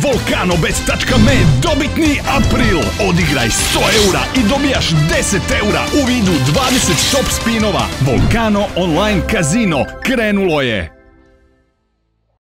Volkanobet.me, dobitni april. Odigraj 100 eura i dobijaš 10 eura u vidu 20 top spinova. Volkano online kazino krenulo je.